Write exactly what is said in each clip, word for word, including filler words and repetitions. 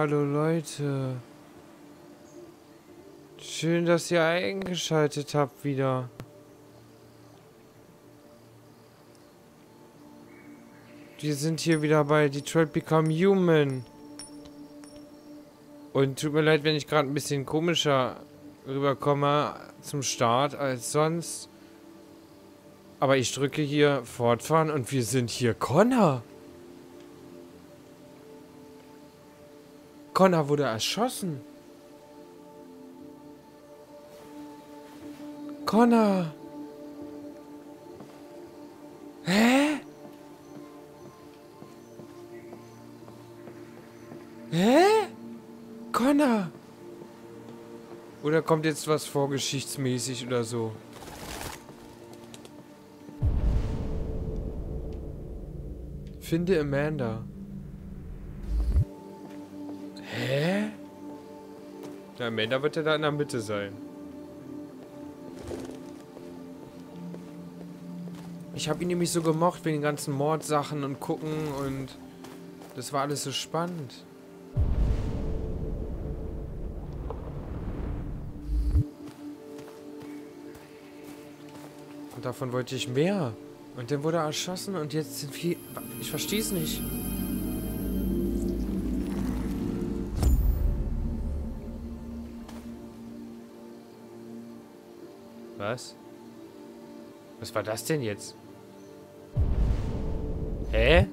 hallo Leute. Schön, dass ihr eingeschaltet habt wieder. Wir sind hier wieder bei Detroit Become Human. Und tut mir leid, wenn ich gerade ein bisschen komischer rüberkomme zum Start als sonst. Aber ich drücke hier fortfahren und wir sind hier Connor. Connor wurde erschossen. Connor. Hä? Hä? Connor. Oder kommt jetzt was vorgeschichtsmäßig oder so? Finde Amanda. Hä? Na, Amanda wird ja da in der Mitte sein. Ich habe ihn nämlich so gemocht wegen den ganzen Mordsachen und gucken und das war alles so spannend. Und davon wollte ich mehr. Und dann wurde er erschossen und jetzt sind wir... Ich verstehe es nicht. Was? Was war das denn jetzt? Hä?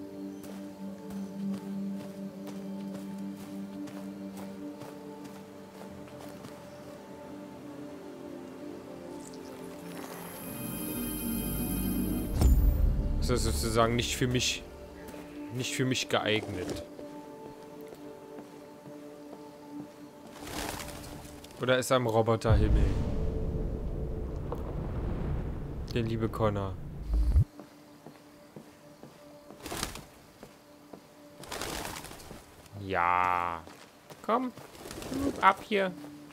Das ist sozusagen nicht für mich, nicht für mich geeignet. Oder ist er im Roboterhimmel? Der liebe Connor. Ja. Komm. Ab hier.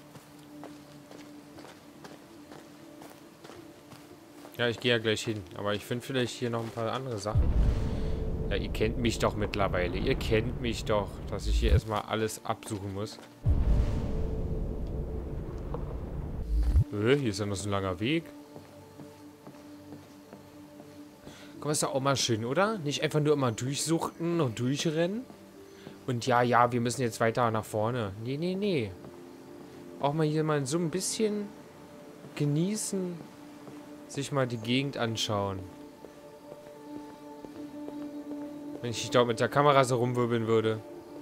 Ja, ich gehe ja gleich hin. Aber ich finde vielleicht hier noch ein paar andere Sachen. Ja, ihr kennt mich doch mittlerweile. Ihr kennt mich doch, dass ich hier erstmal alles absuchen muss. Äh, hier ist ja noch so ein langer Weg. Komm, ist doch auch mal schön, oder? Nicht einfach nur immer durchsuchten und durchrennen. Und ja, ja, wir müssen jetzt weiter nach vorne. Nee, nee, nee. Auch mal hier mal so ein bisschen genießen. Sich mal die Gegend anschauen. Wenn ich dort mit der Kamera so rumwirbeln würde.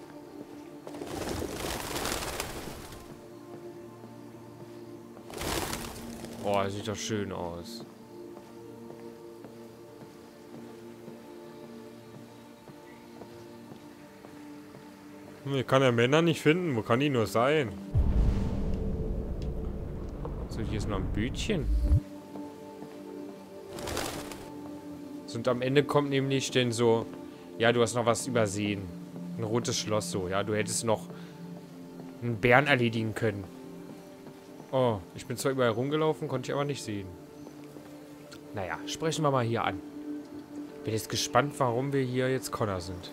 Oh, das sieht doch schön aus. Ich kann ja Männer nicht finden. Wo kann die nur sein? So, hier ist noch ein Bütchen. Und am Ende kommt nämlich denn so, ja, du hast noch was übersehen. Ein rotes Schloss so, ja, du hättest noch einen Bären erledigen können. Oh, ich bin zwar überall rumgelaufen, konnte ich aber nicht sehen. Naja, sprechen wir mal hier an. Bin jetzt gespannt, warum wir hier jetzt Connor sind.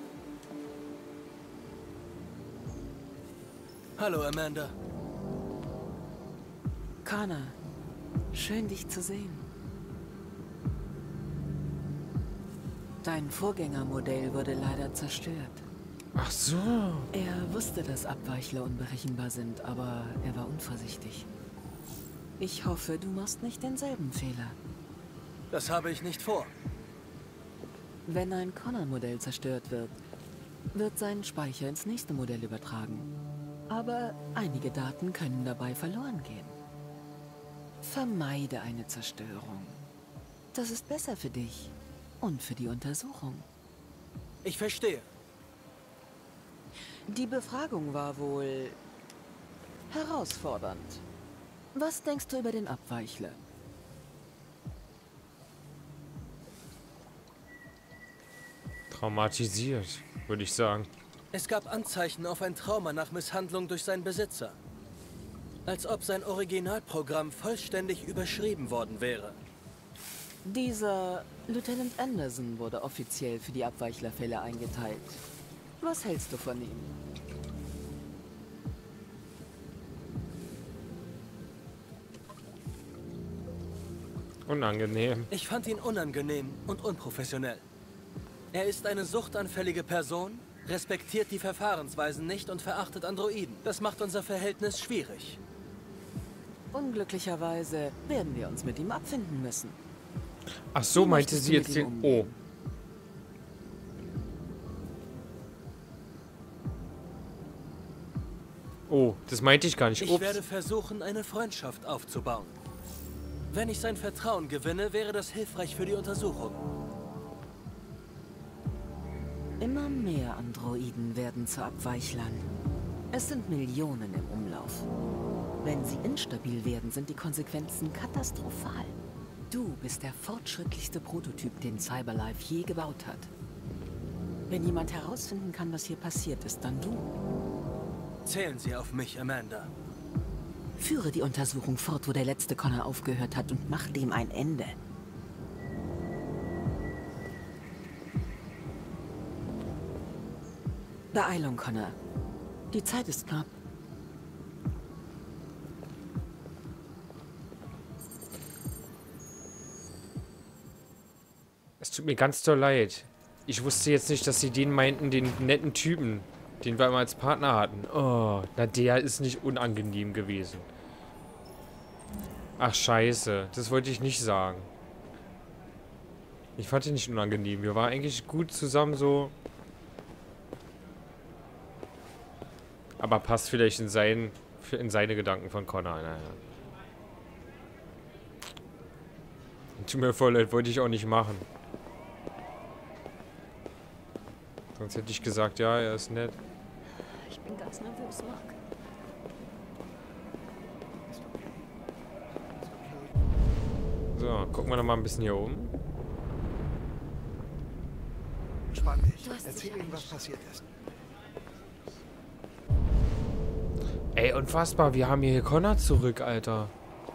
Hallo, Amanda. Connor, schön dich zu sehen. Dein Vorgängermodell wurde leider zerstört. Ach so. Er wusste, dass Abweichler unberechenbar sind, aber er war unvorsichtig. Ich hoffe, du machst nicht denselben Fehler. Das habe ich nicht vor. Wenn ein Connor-Modell zerstört wird, wird sein Speicher ins nächste Modell übertragen. Aber einige Daten können dabei verloren gehen. Vermeide eine Zerstörung. Das ist besser für dich. Und für die Untersuchung. Ich verstehe. Die Befragung war wohl herausfordernd. Was denkst du über den Abweichler? Traumatisiert, würde ich sagen. Es gab Anzeichen auf ein Trauma nach Misshandlung durch seinen Besitzer. Als ob sein Originalprogramm vollständig überschrieben worden wäre. Dieser Lieutenant Anderson wurde offiziell für die Abweichlerfälle eingeteilt. Was hältst du von ihm? Unangenehm. Ich fand ihn unangenehm und unprofessionell. Er ist eine suchtanfällige Person, respektiert die Verfahrensweisen nicht und verachtet Androiden. Das macht unser Verhältnis schwierig. Unglücklicherweise werden wir uns mit ihm abfinden müssen. Ach so, Wie meinte möchtest sie du mit jetzt ihm den... umgehen? Oh. Oh, das meinte ich gar nicht. Ich Ups. werde versuchen, eine Freundschaft aufzubauen. Wenn ich sein Vertrauen gewinne, wäre das hilfreich für die Untersuchung. Immer mehr Androiden werden zu Abweichlern. Es sind Millionen im Umlauf. Wenn sie instabil werden, sind die Konsequenzen katastrophal. Du bist der fortschrittlichste Prototyp, den Cyberlife je gebaut hat. Wenn jemand herausfinden kann, was hier passiert ist, dann du. Zählen Sie auf mich, Amanda. Führe die Untersuchung fort, wo der letzte Connor aufgehört hat, und mach dem ein Ende. Beeilung, Connor. Die Zeit ist knapp. Es tut mir ganz doll leid. Ich wusste jetzt nicht, dass sie den meinten, den netten Typen, den wir immer als Partner hatten. Oh, na der ist nicht unangenehm gewesen. Ach scheiße, das wollte ich nicht sagen. Ich fand ihn nicht unangenehm. Wir waren eigentlich gut zusammen so. Aber passt vielleicht in, sein, in seine Gedanken von Connor. Naja. Tut mir voll leid, wollte ich auch nicht machen. Sonst hätte ich gesagt, ja, er ist nett. Ich bin ganz nervös, Mark. So, gucken wir noch mal ein bisschen hier oben. Spann dich. Erzähl ihm, was passiert ist. Ey, unfassbar, wir haben hier Connor zurück, Alter.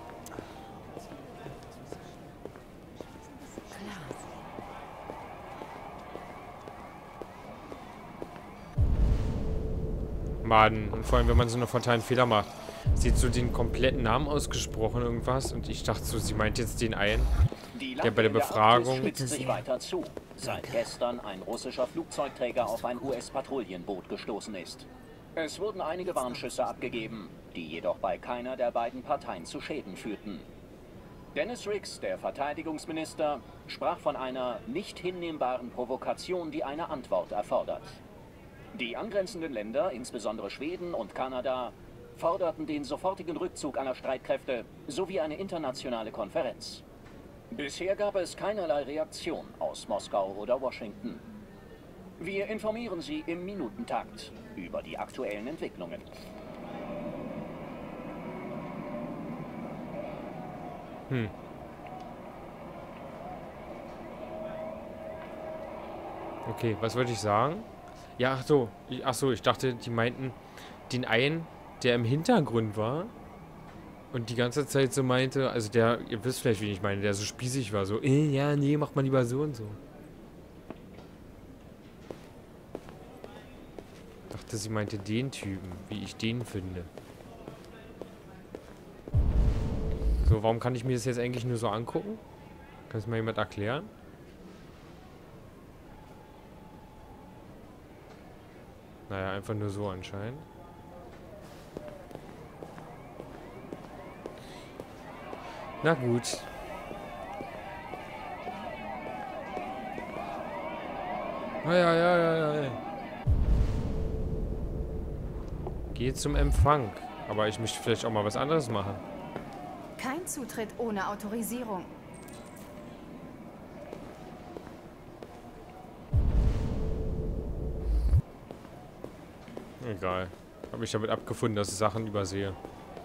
Mann, und vor allem, wenn man so einen fatalen Fehler macht. Sie hat so den kompletten Namen ausgesprochen, irgendwas. Und ich dachte so, sie meint jetzt den einen, der bei der Befragung... spitzt sich weiter zu, seit gestern ein russischer Flugzeugträger auf ein U S-Patrouillenboot gestoßen ist. Es wurden einige Warnschüsse abgegeben, die jedoch bei keiner der beiden Parteien zu Schäden führten. Dennis Riggs, der Verteidigungsminister, sprach von einer nicht hinnehmbaren Provokation, die eine Antwort erfordert. Die angrenzenden Länder, insbesondere Schweden und Kanada, forderten den sofortigen Rückzug aller Streitkräfte sowie eine internationale Konferenz. Bisher gab es keinerlei Reaktion aus Moskau oder Washington. Wir informieren Sie im Minutentakt über die aktuellen Entwicklungen. Hm. Okay, was wollte ich sagen? Ja, ach so. Ich, ach so, ich dachte, die meinten den einen, der im Hintergrund war und die ganze Zeit so meinte, also der, ihr wisst vielleicht, wen ich meine, der so spießig war, so, äh, ja, nee, macht man lieber so und so. Dachte, sie meinte den Typen, wie ich den finde. So, warum kann ich mir das jetzt eigentlich nur so angucken? Kann es mal jemand erklären? Naja, einfach nur so anscheinend. Na gut. Ja, ja, ja, ja, ja. Geh zum Empfang. Aber ich möchte vielleicht auch mal was anderes machen. Kein Zutritt ohne Autorisierung. Egal. Habe mich damit abgefunden, dass ich Sachen übersehe.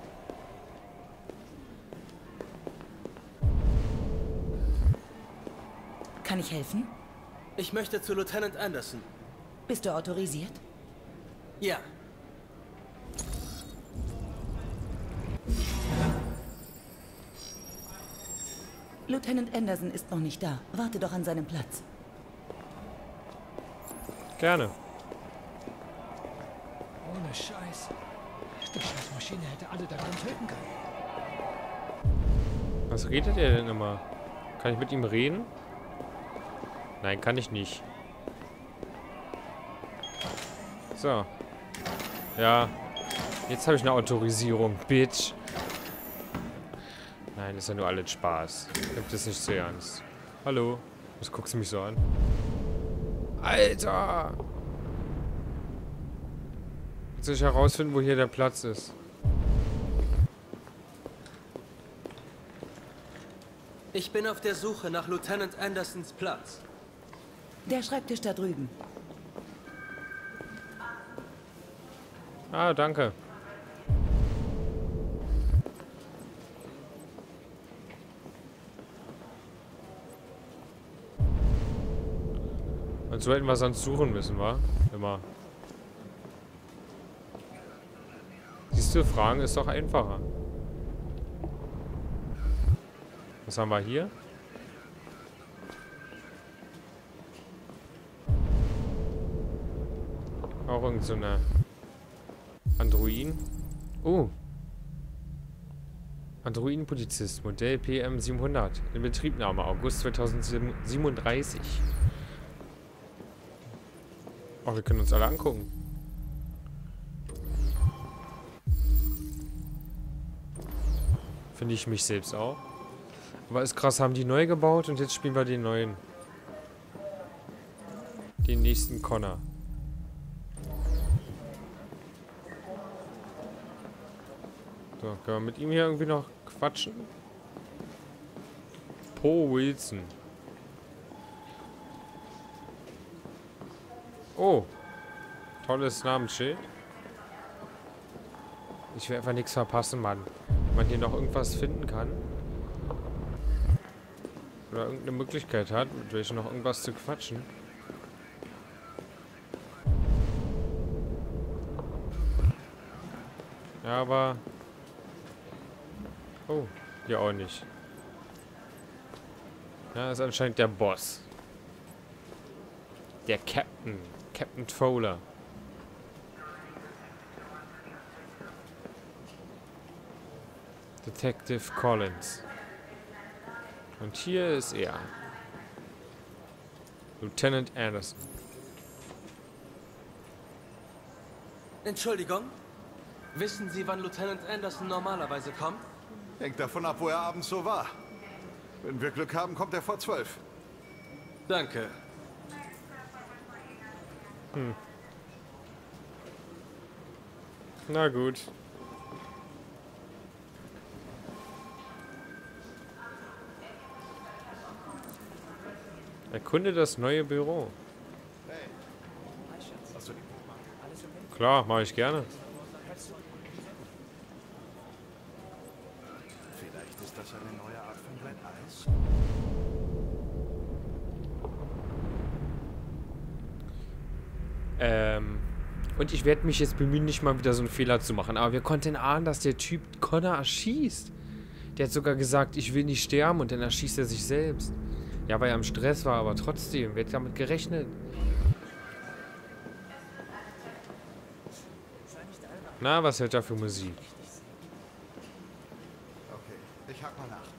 Kann ich helfen? Ich möchte zu Lieutenant Anderson. Bist du autorisiert? Ja. Lieutenant Anderson ist noch nicht da. Warte doch an seinem Platz. Gerne. Ohne Scheiß. Die Scheißmaschine hätte alle daran töten können. Was redet ihr denn immer? Kann ich mit ihm reden? Nein, kann ich nicht. So. Ja. Jetzt habe ich eine Autorisierung, Bitch. Nein, ist ja nur alles Spaß. Nimmt es nicht so ernst. Hallo. Was guckst du mich so an? Alter! Jetzt will ich herausfinden, wo hier der Platz ist. Ich bin auf der Suche nach Lieutenant Andersons Platz. Der Schreibtisch da drüben. Ah, danke. Und so hätten wir sonst suchen müssen, wa? Immer. Siehst du, Fragen ist doch einfacher. Was haben wir hier? Auch irgend so eine Androiden. Oh. Androiden-Polizist, Modell P M siebenhundert. In Betriebnahme, August zweitausendsiebenunddreißig. Oh, wir können uns alle angucken. Finde ich mich selbst auch. Aber ist krass, haben die neu gebaut und jetzt spielen wir den neuen. Den nächsten Connor. So, können wir mit ihm hier irgendwie noch quatschen? Poe Wilson. Oh. Tolles Namensschild. Ich will einfach nichts verpassen, Mann. Wenn man hier noch irgendwas finden kann. Oder irgendeine Möglichkeit hat, mit welcher noch irgendwas zu quatschen. Ja, aber... Oh, hier auch nicht. Ja, ist anscheinend der Boss. Der Captain. Captain Fowler. Detective Collins. Und hier ist er. Lieutenant Anderson. Entschuldigung. Wissen Sie, wann Lieutenant Anderson normalerweise kommt? Hängt davon ab, wo er abends so war. Wenn wir Glück haben, kommt er vor zwölf. Danke. Hm. Na gut. Erkunde das neue Büro. Klar, mache ich gerne. Vielleicht ist das eine neue Art von Glätteis. Ähm, und ich werde mich jetzt bemühen, nicht mal wieder so einen Fehler zu machen. Aber wir konnten ahnen, dass der Typ Connor erschießt. Der hat sogar gesagt, ich will nicht sterben und dann erschießt er sich selbst. Ja, weil er im Stress war, aber trotzdem, wer hat damit gerechnet? Na, was hört da für Musik? Okay, ich hack mal nach.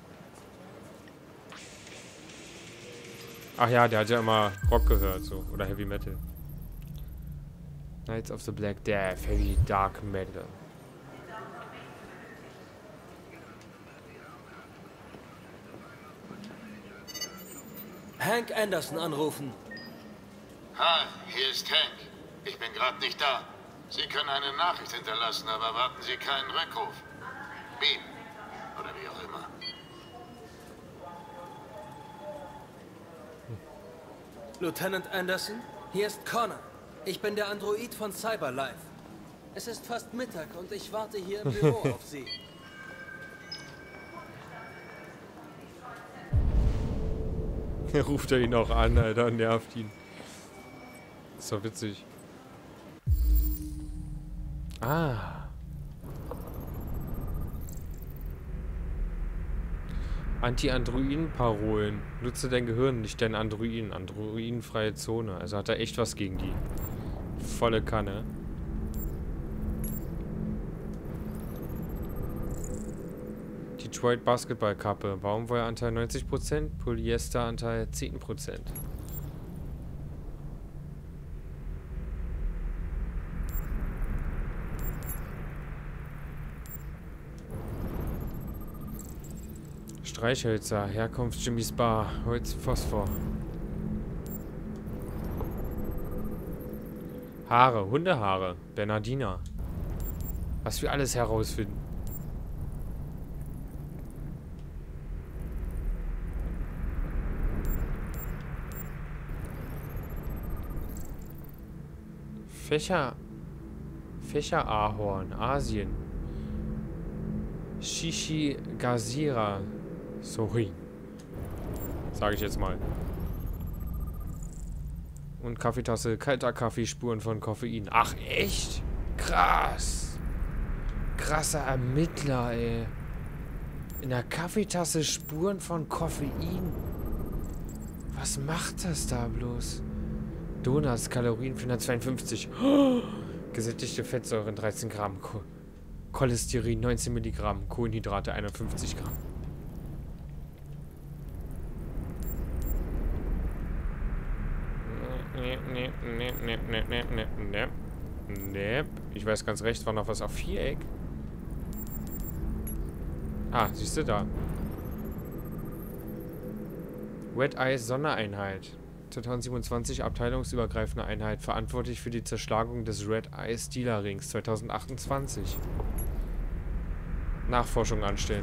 Ach ja, der hat ja immer Rock gehört, so. Oder Heavy Metal. Knights of the Black Death, Heavy Dark Metal. Hank Anderson anrufen. Ha, hier ist Hank. Ich bin gerade nicht da. Sie können eine Nachricht hinterlassen, aber warten Sie keinen Rückruf. Beam. Oder wie auch immer. Lieutenant Anderson, hier ist Connor. Ich bin der Android von Cyberlife. Es ist fast Mittag und ich warte hier im Büro auf Sie. Ruft er ihn auch an, Alter, nervt ihn. Ist doch witzig. Ah. Anti-Androiden-Parolen. Nutze dein Gehirn, nicht dein Androiden. Androidenfreie Zone. Also hat er echt was gegen die. Volle Kanne. Detroit Basketballkappe. Baumwollanteil neunzig Prozent, Polyesteranteil zehn Prozent. Streichhölzer, Herkunft Jimmy's Bar, Holz, Phosphor. Haare, Hundehaare, Bernardiner. Was wir alles herausfinden. Fächer. Fächerahorn, Asien. Shishigazira. Sorry. Sage ich jetzt mal. Und Kaffeetasse, kalter Kaffee, Spuren von Koffein. Ach, echt? Krass. Krasser Ermittler, ey. In der Kaffeetasse Spuren von Koffein. Was macht das da bloß? Donuts, Kalorien vierhundertzweiundfünfzig. Oh, gesättigte Fettsäuren dreizehn Gramm. Ko Cholesterin neunzehn Milligramm. Kohlenhydrate einundfünfzig Gramm. Ne, ne, ne, ne, ne, ne, ne, ne. Ne. Ich weiß ganz recht, war noch was auf Viereck. Ah, siehst du da. Red Eyes Sondereinheit. zweitausendsiebenundzwanzig abteilungsübergreifende Einheit, verantwortlich für die Zerschlagung des Red Eyes Dealer-Rings zweitausendachtundzwanzig. Nachforschung anstellen.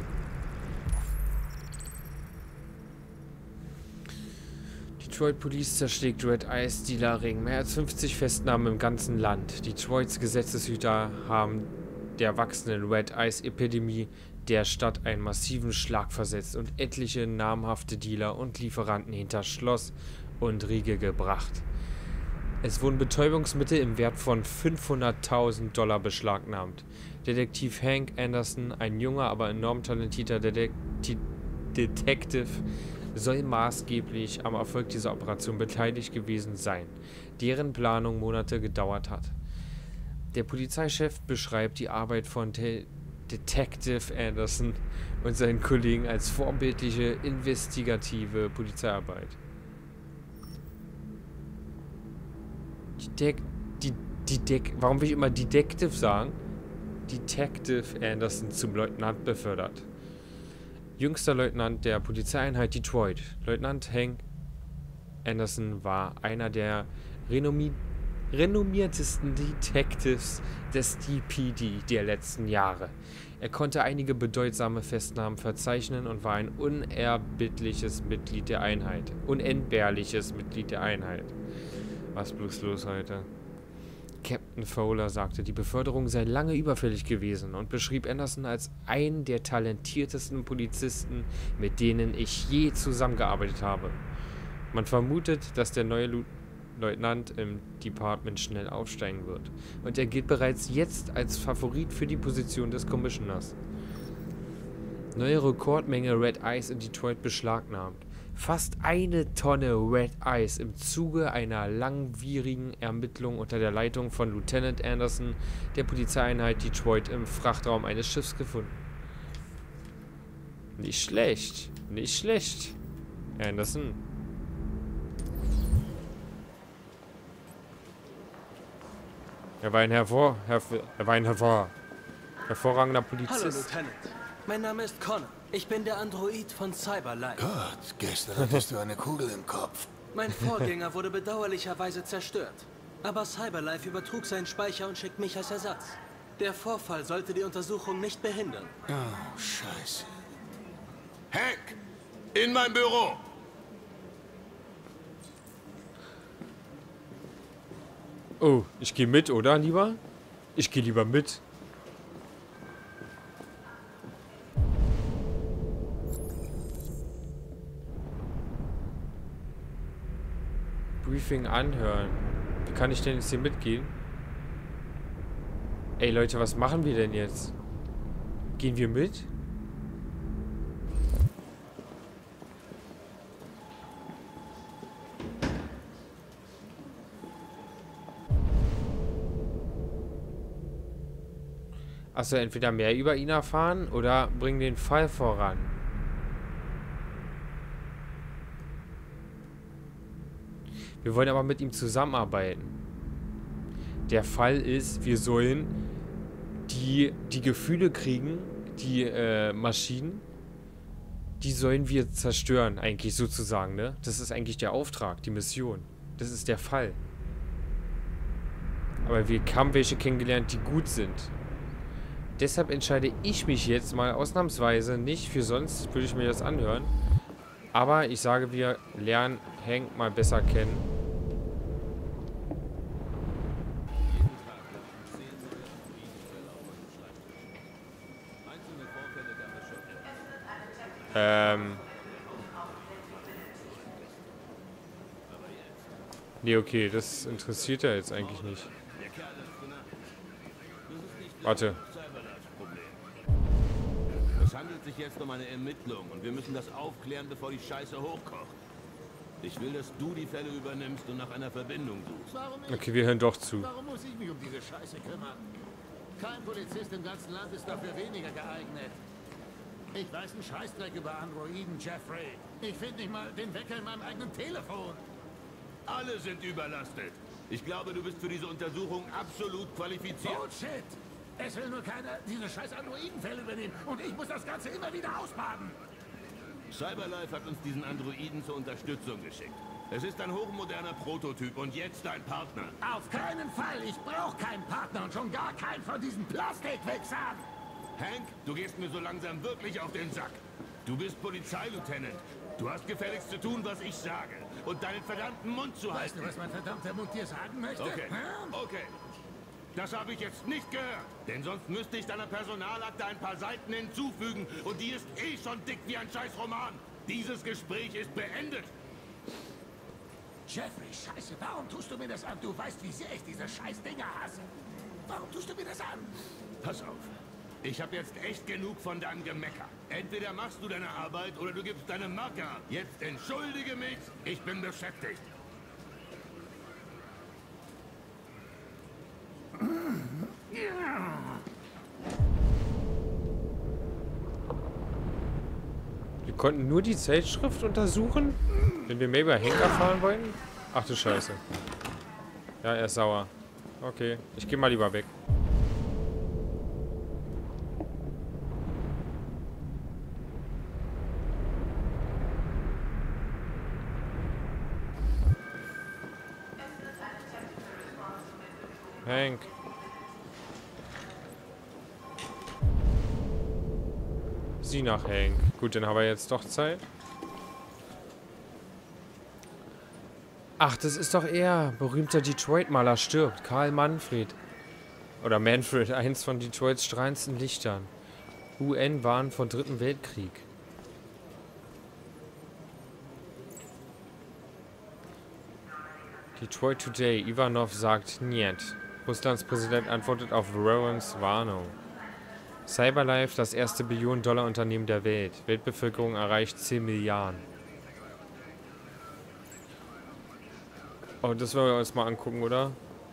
Detroit Police zerschlägt Red Eyes Dealer-Ring. Mehr als fünfzig Festnahmen im ganzen Land. Detroits Gesetzeshüter haben der wachsenden Red Eyes Epidemie der Stadt einen massiven Schlag versetzt und etliche namhafte Dealer und Lieferanten hinter Schloss und Riegel gebracht. Es wurden Betäubungsmittel im Wert von fünfhunderttausend Dollar beschlagnahmt. Detektiv Hank Anderson, ein junger, aber enorm talentierter Detektiv, Detective, soll maßgeblich am Erfolg dieser Operation beteiligt gewesen sein, deren Planung Monate gedauert hat. Der Polizeichef beschreibt die Arbeit von De Detective Anderson und seinen Kollegen als vorbildliche, investigative Polizeiarbeit. Detec die, die Dec Warum will ich immer Detective sagen? Detective Anderson zum Leutnant befördert. Jüngster Leutnant der Polizeieinheit Detroit. Leutnant Hank Anderson war einer der renommi renommiertesten Detectives des D P D der letzten Jahre. Er konnte einige bedeutsame Festnahmen verzeichnen und war ein unerbittliches Mitglied der Einheit. Unentbehrliches Mitglied der Einheit. Was bloß los heute? Captain Fowler sagte, die Beförderung sei lange überfällig gewesen und beschrieb Anderson als einen der talentiertesten Polizisten, mit denen ich je zusammengearbeitet habe. Man vermutet, dass der neue Lu Leutnant im Department schnell aufsteigen wird. Und er gilt bereits jetzt als Favorit für die Position des Commissioners. Neue Rekordmenge Red Eyes in Detroit beschlagnahmt. Fast eine Tonne Red Eyes im Zuge einer langwierigen Ermittlung unter der Leitung von Lieutenant Anderson der Polizeieinheit Detroit im Frachtraum eines Schiffs gefunden. Nicht schlecht, nicht schlecht. Anderson. Er war ein hervor, hervor, er war ein hervor, hervorragender Polizist. Hallo, Lieutenant. Mein Name ist Connor. Ich bin der Android von Cyberlife. Gott, gestern hattest du eine Kugel im Kopf. Mein Vorgänger wurde bedauerlicherweise zerstört. Aber Cyberlife übertrug seinen Speicher und schickt mich als Ersatz. Der Vorfall sollte die Untersuchung nicht behindern. Oh, scheiße. Hank, in mein Büro. Oh, ich gehe mit, oder, lieber? Ich gehe lieber mit. Briefing anhören. Wie kann ich denn jetzt hier mitgehen? Ey, Leute, was machen wir denn jetzt? Gehen wir mit? Achso, entweder mehr über ihn erfahren oder bringen den Fall voran. Wir wollen aber mit ihm zusammenarbeiten. Der Fall ist, wir sollen die, die Gefühle kriegen, die äh, Maschinen, die sollen wir zerstören, eigentlich sozusagen, ne? Das ist eigentlich der Auftrag, die Mission. Das ist der Fall. Aber wir haben welche kennengelernt, die gut sind. Deshalb entscheide ich mich jetzt mal ausnahmsweise nicht für, sonst würde ich mir das anhören. Aber ich sage, wir lernen Hank mal besser kennen. Ähm. Nee, okay, das interessiert er jetzt eigentlich nicht. Warte. Es handelt sich jetzt um eine Ermittlung und wir müssen das aufklären, bevor die Scheiße hochkocht. Ich will, dass du die Fälle übernimmst und nach einer Verbindung suchst. Okay, wir hören doch zu. Warum muss ich mich um diese Scheiße kümmern? Kein Polizist im ganzen Land ist dafür weniger geeignet. Ich weiß einen Scheißdreck über Androiden, Jeffrey. Ich finde nicht mal den Wecker in meinem eigenen Telefon. Alle sind überlastet. Ich glaube, du bist für diese Untersuchung absolut qualifiziert. Bullshit! Es will nur keiner diese scheiß Androidenfälle übernehmen und ich muss das Ganze immer wieder ausbaden. Cyberlife hat uns diesen Androiden zur Unterstützung geschickt. Es ist ein hochmoderner Prototyp und jetzt dein Partner. Auf keinen Fall! Ich brauche keinen Partner und schon gar keinen von diesen Plastikwichsern! Hank, du gehst mir so langsam wirklich auf den Sack. Du bist Polizeileutnant. Du hast gefälligst zu tun, was ich sage. Und deinen verdammten Mund zu halten. Weißt du, was mein verdammter Mund dir sagen möchte? Okay, okay. Das habe ich jetzt nicht gehört. Denn sonst müsste ich deiner Personalakte ein paar Seiten hinzufügen. Und die ist eh schon dick wie ein Scheißroman. Dieses Gespräch ist beendet. Jeffrey, Scheiße, warum tust du mir das an? Du weißt, wie sehr ich diese Scheißdinger hasse. Warum tust du mir das an? Pass auf. Ich habe jetzt echt genug von deinem Gemecker. Entweder machst du deine Arbeit oder du gibst deine Marke ab. Jetzt entschuldige mich, ich bin beschäftigt. Wir konnten nur die Zeitschrift untersuchen, wenn wir mehr über Hank erfahren wollten. Ach du Scheiße. Ja, er ist sauer. Okay, ich gehe mal lieber weg. Hank. Sie nach Hank. Gut, dann haben wir jetzt doch Zeit. Ach, das ist doch er. Berühmter Detroit-Maler stirbt. Karl Manfred. Oder Manfred, eins von Detroits strahlendsten Lichtern. U N waren vom Dritten Weltkrieg. Detroit Today. Ivanov sagt Niet. Russlands Präsident antwortet auf Warrens Warnung. Cyberlife, das erste Billion-Dollar-Unternehmen der Welt. Weltbevölkerung erreicht zehn Milliarden. Oh, das wollen wir uns mal angucken, oder?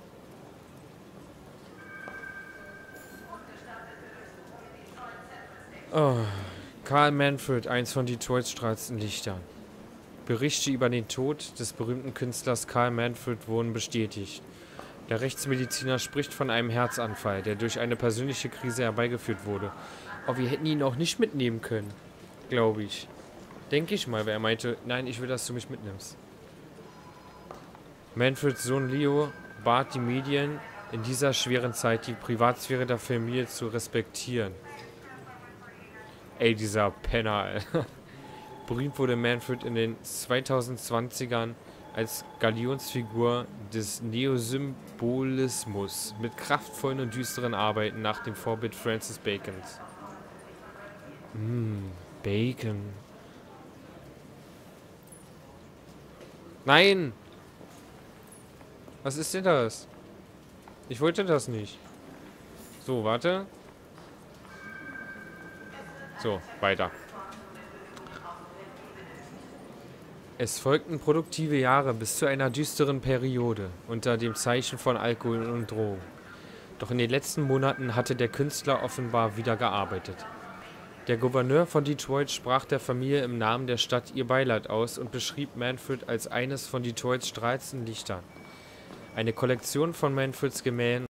Oh, Karl Manfred, eins von Detroits strahlendsten Lichtern. Berichte über den Tod des berühmten Künstlers Karl Manfred wurden bestätigt. Der Rechtsmediziner spricht von einem Herzanfall, der durch eine persönliche Krise herbeigeführt wurde. Aber wir hätten ihn auch nicht mitnehmen können, glaube ich. Denke ich mal, weil er meinte, nein, ich will, dass du mich mitnimmst. Manfreds Sohn Leo bat die Medien, in dieser schweren Zeit die Privatsphäre der Familie zu respektieren. Ey, dieser Penner, Alter. Berühmt wurde Manfred in den zweitausendzwanzigern als Galionsfigur des Neosymbolismus mit kraftvollen und düsteren Arbeiten nach dem Vorbild Francis Bacons. Mmm, Bacon. Nein! Was ist denn das? Ich wollte das nicht. So, warte. So, weiter. Es folgten produktive Jahre bis zu einer düsteren Periode unter dem Zeichen von Alkohol und Drogen. Doch in den letzten Monaten hatte der Künstler offenbar wieder gearbeitet. Der Gouverneur von Detroit sprach der Familie im Namen der Stadt ihr Beileid aus und beschrieb Manfred als eines von Detroits strahlendsten Lichtern. Eine Kollektion von Manfreds Gemälden